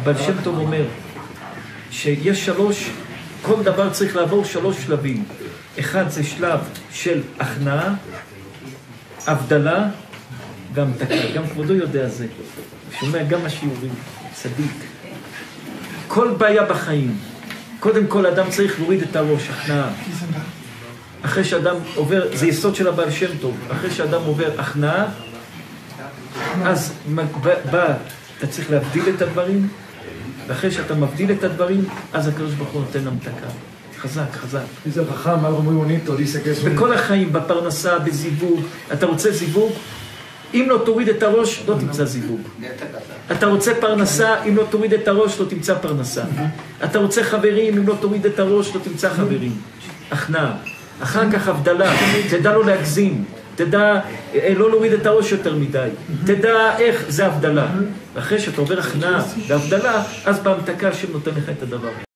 בעל שם טוב אומר שיש כל דבר צריך לעבור 3 שלבים. אחד זה שלב של הכנעה, הבדלה, והמתקה. גם כבודו יודע זה. שומע גם השיעורים, צדיק. כל בעיה בחיים, קודם כל אדם צריך להוריד את הראש, הכנעה. אחרי שאדם עובר, זה יסוד של הבעל שם טוב, אחרי שאדם עובר הכנעה, אז אתה צריך להבדיל את הדברים, ואחרי שאתה מבדיל את הדברים, אז הקדוש ברוך הוא נותן המתקה. חזק, חזק. זה חכם, algo muy bonito, dice que es בכל החיים, בפרנסה, בזיווג. אתה רוצה זיווג? אם לא תוריד את הראש, לא תמצא זיווג. אתה רוצה פרנסה, אם לא תוריד את הראש, לא תמצא פרנסה. אתה רוצה חברים, אם לא תוריד את הראש, לא תמצא חברים. הכנעה. אחר כך הבדלה, תדע לא להגזים. תדע לא להוריד את הראש יותר מדי. תדע איך זה הבדלה. ואחרי שאתה עובר הכנעה והבדלה, אז בהמתקה השם נותן לך את הדבר.